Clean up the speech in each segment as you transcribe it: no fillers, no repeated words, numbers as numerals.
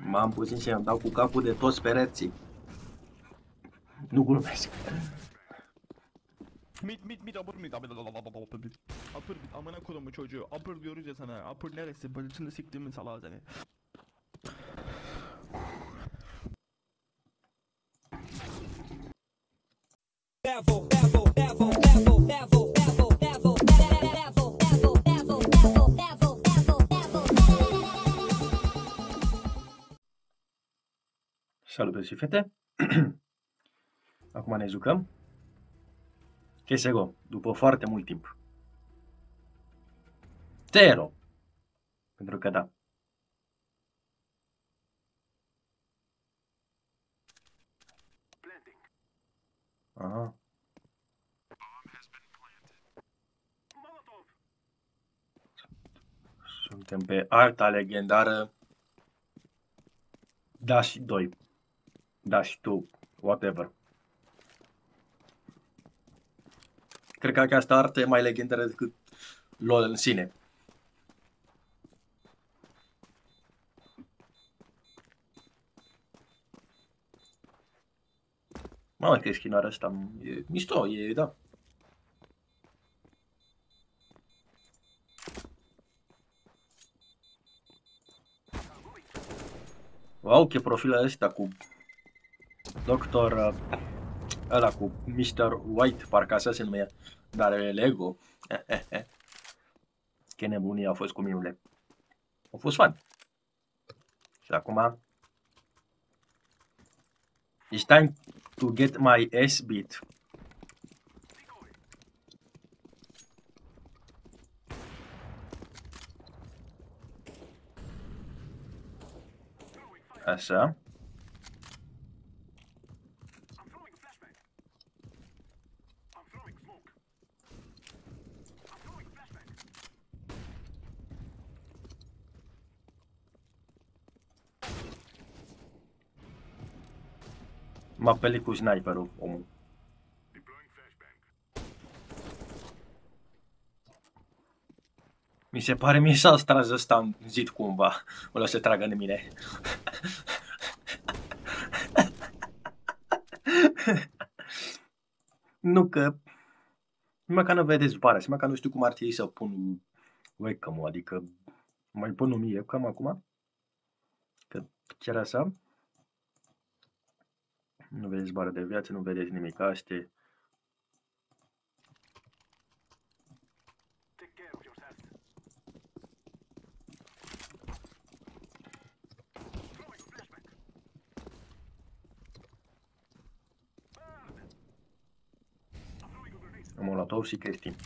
M-am pus și îmi dau cu capul de toți pereții. Nu glumesc. Mit apır mit apır amına kodumun çocuğu apır diyoruz ya sana apır neresi bacısını siktiğimin salağı seni. Salut și fete! Acum ne jucăm CSGO, după foarte mult timp. Zero! Pentru că da. Aha. Suntem pe alta legendară Dash 2. Dash 2, whatever. Cred că această artă e mai legendară decât LOL în sine. Mamă, că skin-area asta e mișto, e, da. Wow, ce profile astea cu Doctor ăla cu Mr. White, parcă așa se numea, dar e Lego. Ce nebunie a fost cu minule. A fost fan. Și acum it's time to get my ass beat. Așa. M-a pelit cu sniperul, omul. Mi se pare mie s-a tras ăsta în zid cumva. O să tragă de mine. Nu că... Măcar nu vedeți după aia, măcar nu știu cum ar trebui să pun webcam-ul, adică mai pun o mie cam acum. Că chiar așa. Nu vedeți bară de viață, nu vedeți nimic. Astea. Molotov și chestii.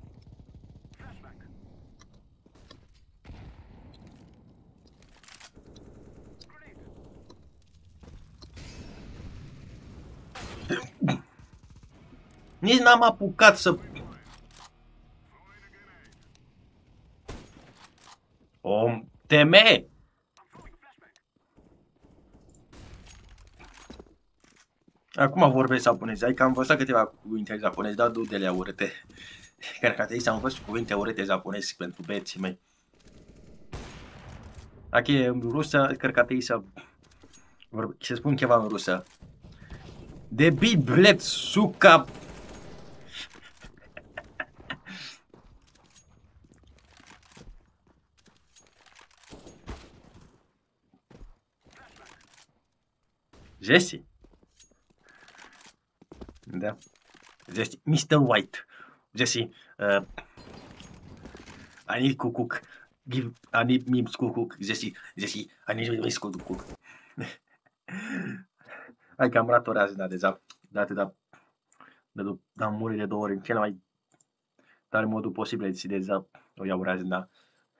Nici n-am apucat să... O teme! Acum vorbesc japonez, adică am învățat câteva cuvinte japonez, dar du-de-le urâte. Cred că trebuie să învăț cuvinte urâte japonez pentru beții mei. Dacă e în rusă, cred că trebuie să spun ceva în rusă. Debit, bled, suca... Jesse? Da. Jesse, Mr. White. Jesse, I need cook. I need me cook. Jesse, I need me cook. Hai că am luat o razna deja. Am murit de 2 ori în cel mai tare modul posibil și deja o iau razna.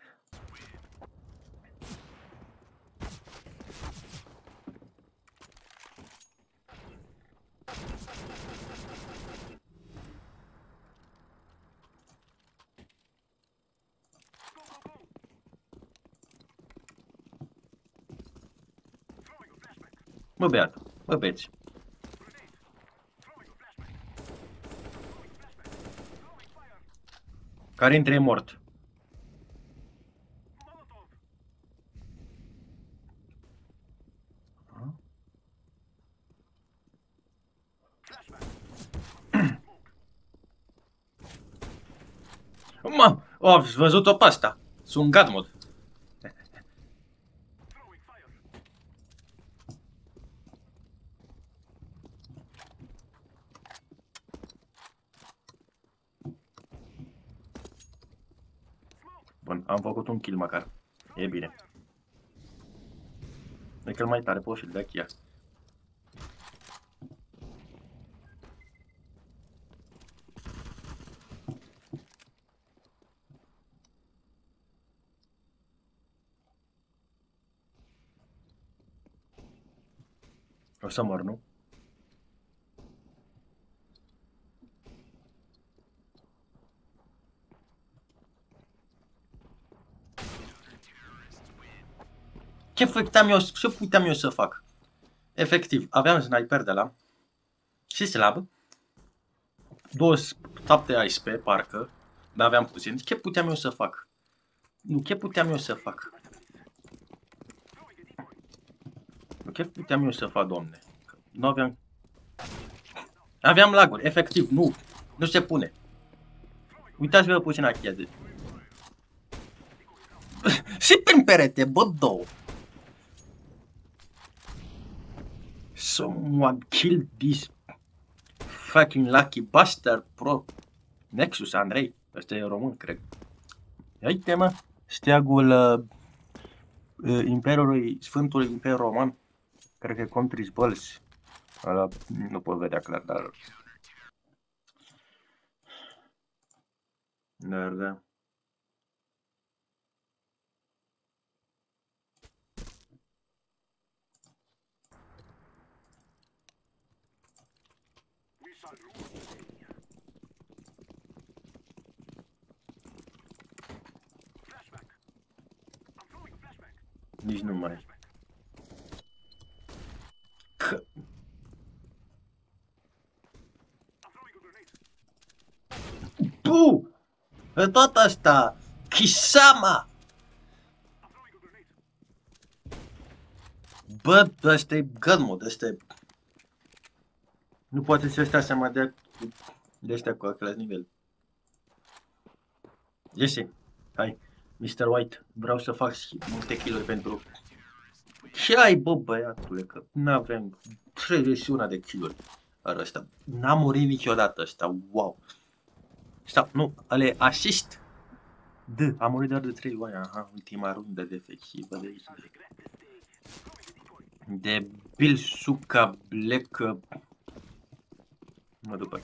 Mă beat, mă beți. Care dintre e mort? Mam, ați văzut-o pe asta? Sunt God Mode. Bun, am făcut un kill măcar. E bine. E cel mai tare posibil de aici. O să mor, nu? Ce puteam eu să fac? Efectiv, aveam sniper de la și slab, 27 ASP, parcă, dar aveam puțin. Ce puteam eu să fac? Nu, ce puteam eu să fac? Nu, ce puteam eu să fac, domne? Nu aveam... Aveam laguri, efectiv, nu se pune. Uitați-vă puțin aici. Și prin perete, bă, două. Someone killed this fucking lucky bastard, pro. Nexus, Andrei. Ăsta e român, cred. Uite, mă, steagul Imperiului, Sfântului Imperiu Roman. Cred că e Contris Băls. Ăla nu pot vedea clar, dar... Da. Nici nu mai... Tu! Tot asta! Kisama! Bă, ăsta e God Mode, ăsta e... Nu poate să stea seama de ăștia cu același nivel. Iese, hai, Mr. White, vreau să fac multe kill-uri pentru... Ce ai, bă, băiatule, că n-avem 31 de kill-uri. Ăsta, n-a murit niciodată ăsta, wow. Sau, nu, ale asist. A murit doar de 3 ori, aha, ultima rundă defensivă de aici. De Bill Suca Black. Mă după.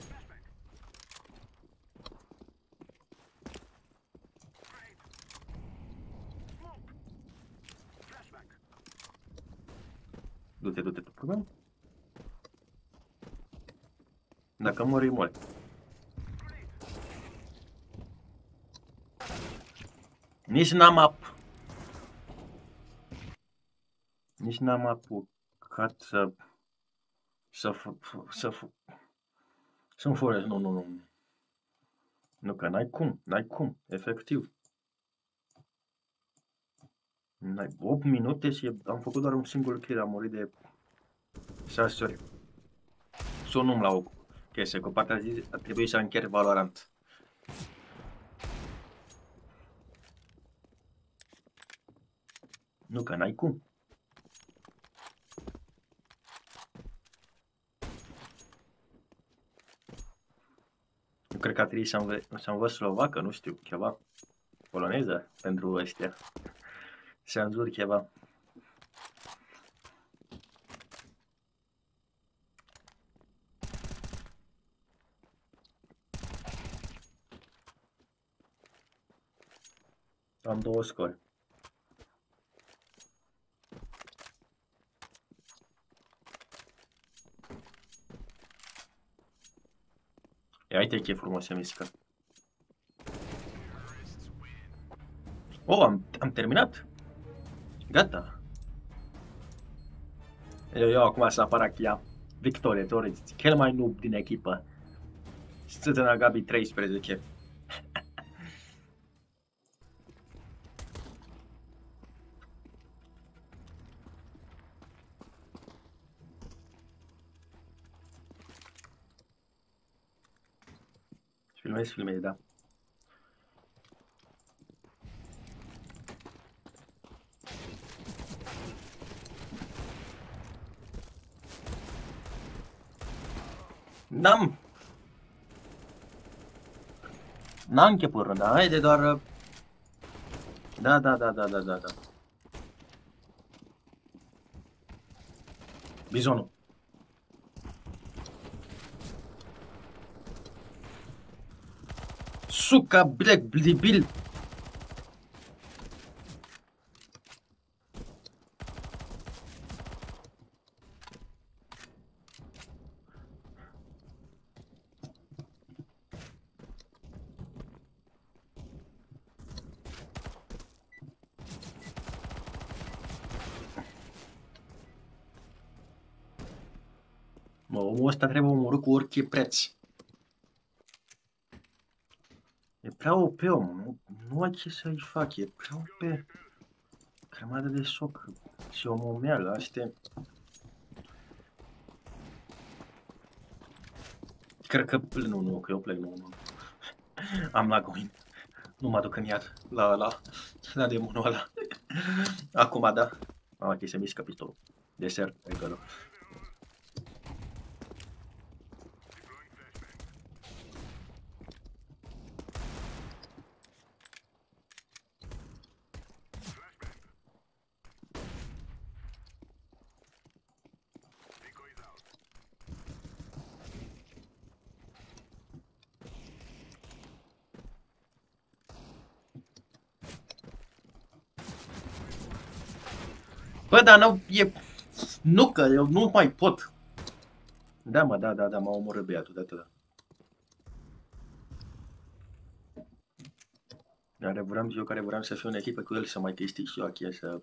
Du-te tu până. Dacă mori, mori. Nici n-am apucat să-mi forez, nu. Nu, că n-ai cum, efectiv. 8 minute și am făcut doar un singur kill, am murit de 6 ori. Să o nu-mi la o chestie, că partea zi a trebuit să încher Valorant. Nu, că n-ai cum. Eu cred că a trebuit să învăț slovacă, nu știu, ceva. Poloneză pentru ăștia. Să înzur ceva. Am 2 scori. Ia uite ce frumos se mișcă. Oh, am terminat. Gata. Eu acum să apar Achia. Victorie, teoretic. Cel mai noob din echipă. Stătâna Gabi 13. Filmezi, da. N-am început rând, haide doar... Da. Bizonul. Suca Black Blibil. Mă, omul ăsta trebuie omorât cu orice preț. E prea OP, omul. Nu ai ce să-i fac, e prea OP. Cremată de soc. Și o momeală, astea. Cred că... Nu, că eu plec, nu. Am la going. Nu mă duc în iad. La demonul ăla. Acum, da. Ok, se mișcă pistolul. Desert, egală. Bă, dar nu, e... Nu, că eu nu mai pot. Da, mă, da, m-a omorât băiatul de atât. Care vreau să fiu în echipă cu el, să mai testi și eu aici, să...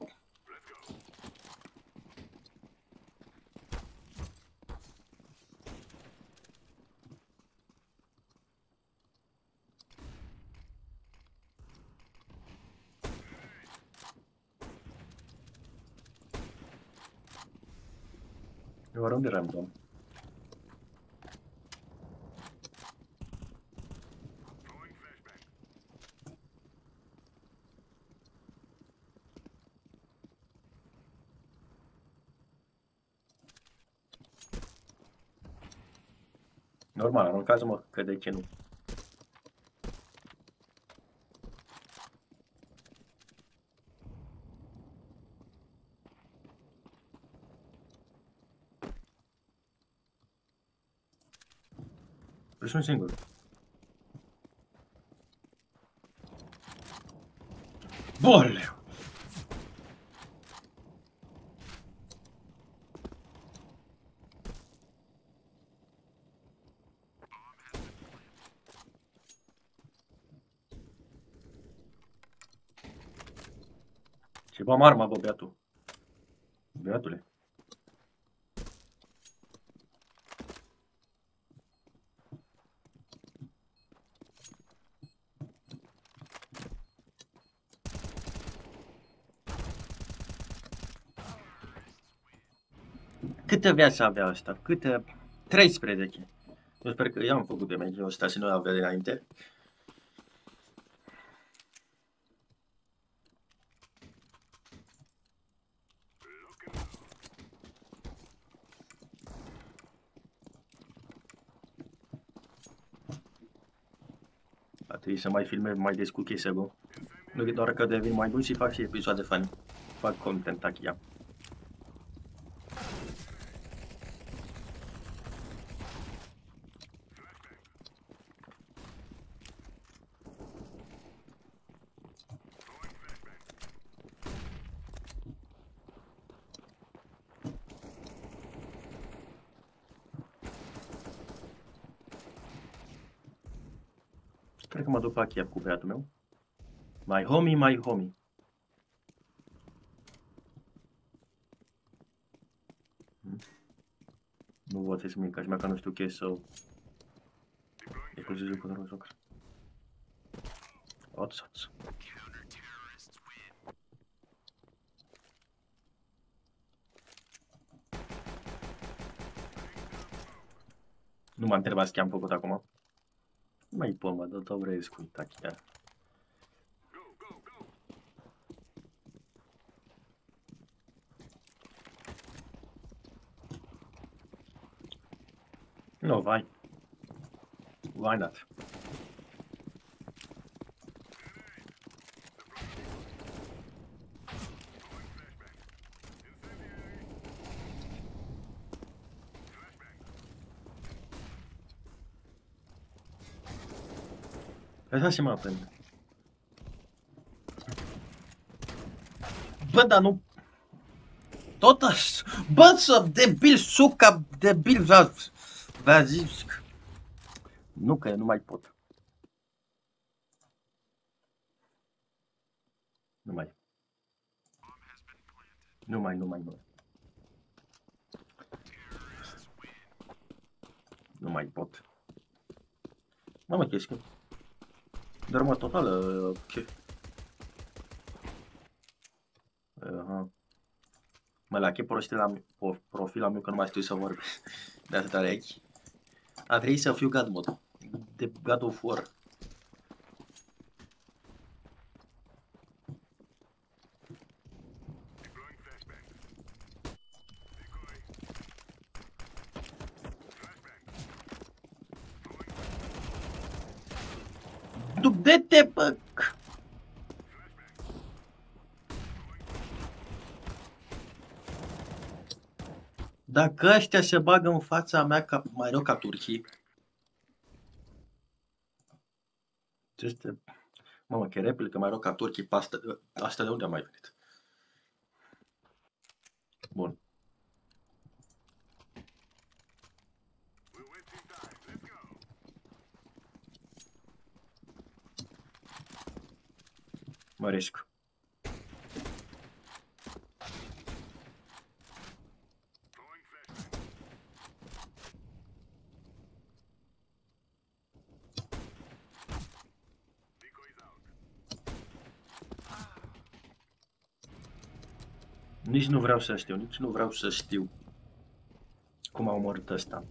Eu unde eram, domn? Normal, aruncați-mă, că de ce nu? Eu sunt singur. Boleu! Ce bă arma, bă, beatul. Beatule. Câte viață avea ăsta? Câte? 13. Eu sper că eu am făcut damage-ul ăsta și nu avea dinainte. A trebuit să mai filmez mai des cu CSGO. Nu e doar că devin mai bun și fac și episoade funny. Fac content achia. Cred că mă duc la Kiev cu băiatul meu. My homie. Nu votez nimic, aș că nu știu ce să... E cu ziua cu rozocr. Oț. Nu m-a întrebat ce am făcut acum. Mai pomă, dar tot vrei să uita chiar. No, why? Why not? Lăsați-mă aprinde. Bă, dar nu... Tot așa... Bă, să debil, suca, debil, v-a zis... Nu, că eu nu mai pot. Nu mai. Nu mai pot. Mamă, chestia. Dărmă totală, ce? Aha. Mă, la ce prostie la profil am eu că nu mai știu să vorbesc. De atâta aici. A trebuit să fiu God mode. De God of War. Du-te, bă! Dacă ăștia se bagă în fața mea ca, mai rău ca turcii. Este... Mamă, că replică mai rău ca turcii pe asta de unde a mai venit? Bun. Mă risc. Nici nu vreau să știu cum a omorât ăsta.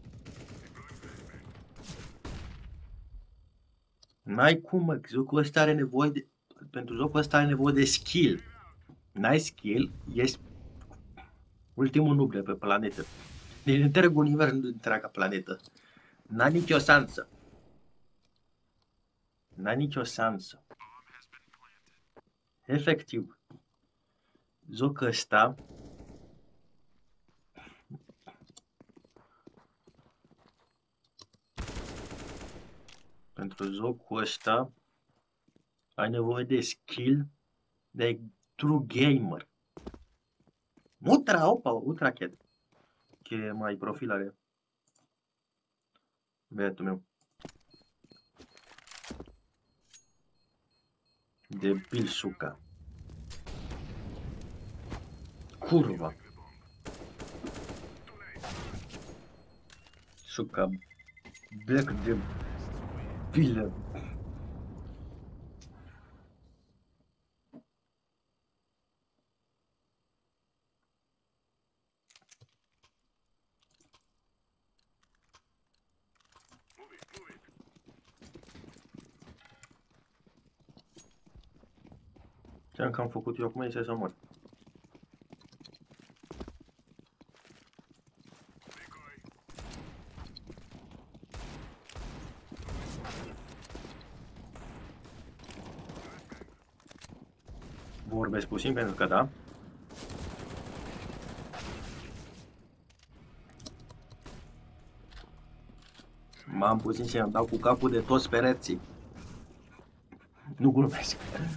N-ai cum, mă, jocul ăsta are nevoie de... Pentru jocul ăsta are nevoie de skill. N-ai skill, ești ultimul noob de pe planetă. Din întregul univers, nu din întreaga planetă. N-ai nicio șansă. N-ai nicio șansă. Efectiv. Jocul ăsta... Pentru jocul ăsta ai nevoie de skill de true gamer. Ultra chat. Ce mai profil are? Băiatul meu. Debil suca. Curva. Suca. Black de bilă. Ce am făcut eu acum este să mor. Vorbesc puțin pentru că da. M-am puțin și îmi dau cu capul de toți pereții. Nu glumesc.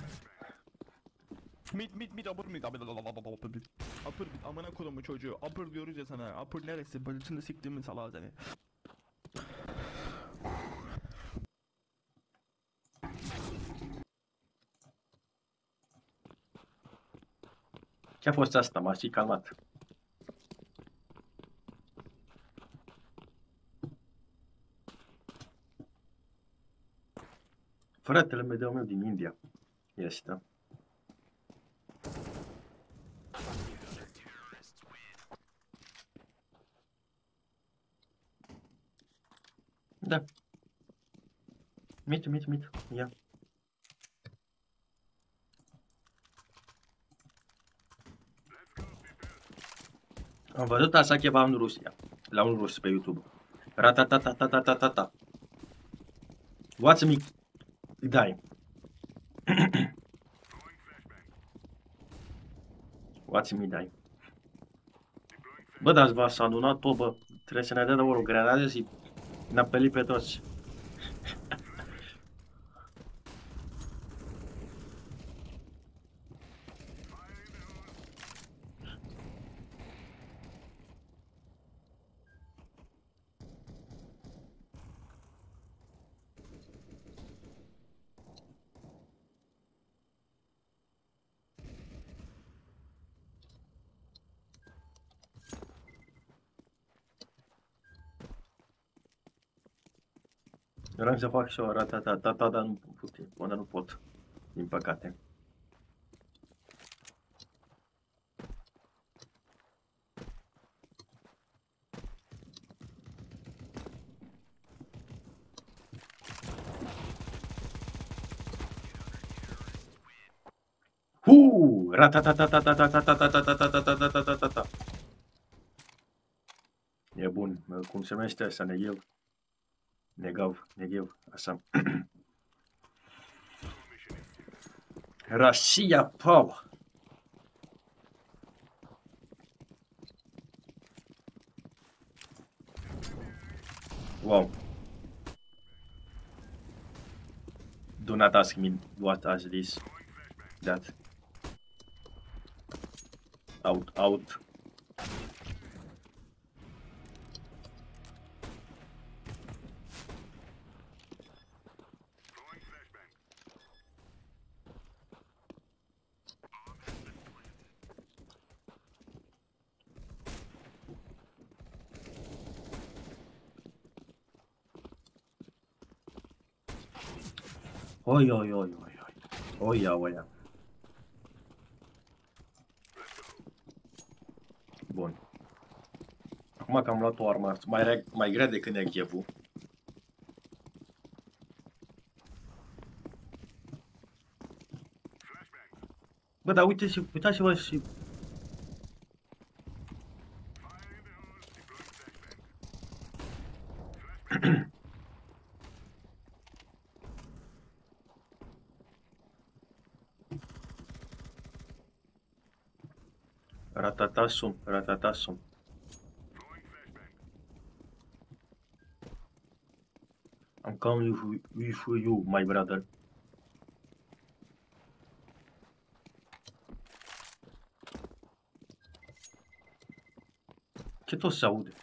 Mid, apır mid, apır mid, amına kodumu çocuğu, apır diyoruz ya sana, apır neresi, bacısını siktiğimin salağı seni. Ce a fost asta? M-a și calmat. Fratele meu din India este. Da. Mit. Ia. Am văzut așa ceva în Rusia. La un rus pe YouTube. Ratatatatatatatata. Watch me die. Watch me die. Bă, dar v-ați adunat tot, bă. Trebuie să ne dea de o grenadă și ne-a pelit pe toți. Vreau să fac și o ratatatata, dar nu până nu pot, din păcate. Ratatatatatatatatatatatatatatatatata. E bun, cum se numește asta, neghev? Neghev, așa. Russia, Pau. Wow. Do not ask me what is this. That. Out. Oi. Oia. Bun. Acum că am luat o armă mai grea decât neghevul. Bă, dar uitați-vă și... Ratatasum. I'm coming with you, my brother. Ce tot se aude?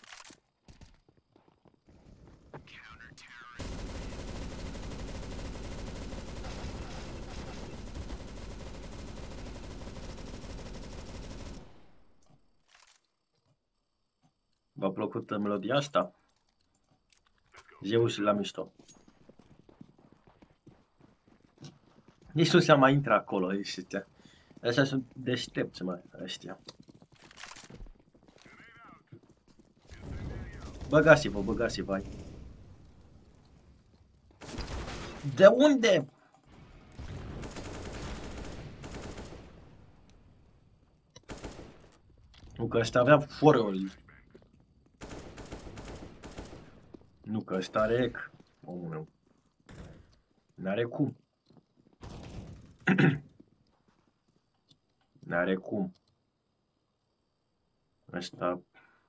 V-a plăcut melodia asta? Zeus la mișto. Nici nu se mai intră acolo, ăștia. Așa sunt deștepți, mă, ăștia. Băgați-vă, hai. De unde? Nu, că ăsta avea forul. Nu, că ăsta are ec. Omul meu. N-are cum. N-are cum. Ăsta...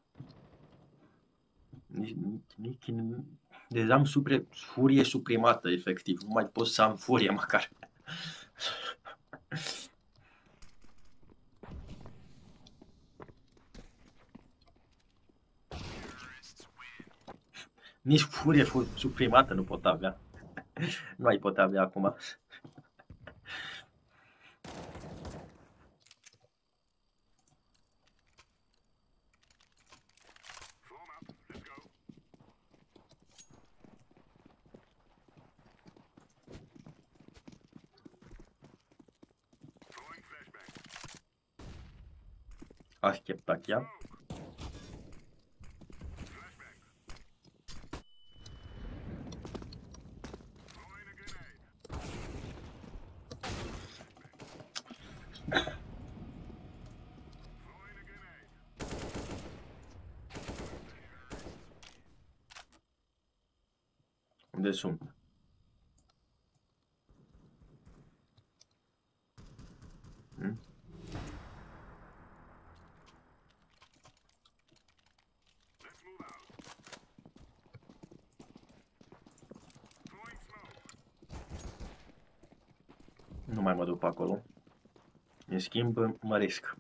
Deci am furie suprimată, efectiv. Nu mai pot să am furie, măcar. Nici furie suprimată nu pot avea. Nu mai pot avea acum. Aștepta chiar. unde sunt. Hmm? Nu mai mă duc pe acolo. În schimb, mă risc.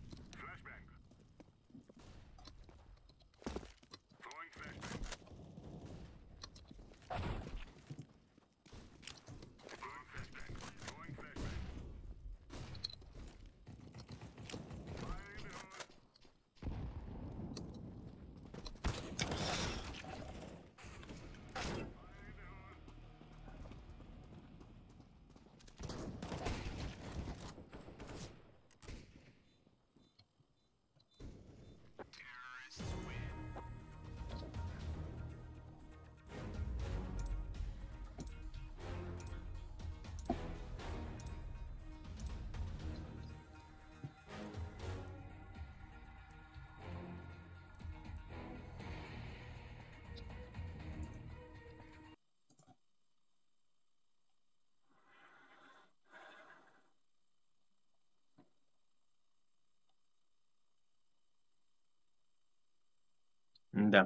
Da.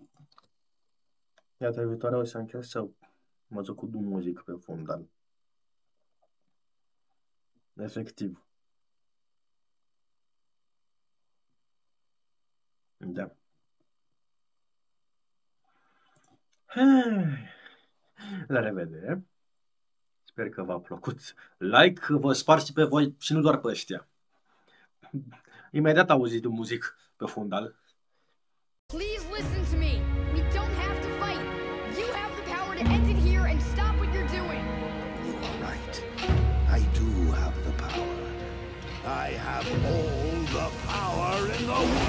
Data viitoare o să încerc să mă duc cu muzică pe fundal. Efectiv. Da. La revedere. Sper că v-a plăcut. Like, vă sparți pe voi și nu doar pe ăștia. Imediat auziți de muzică pe fundal. Please listen to me. We don't have to fight. You have the power to end it here and stop what you're doing. You are right. I do have the power. I have all the power in the world.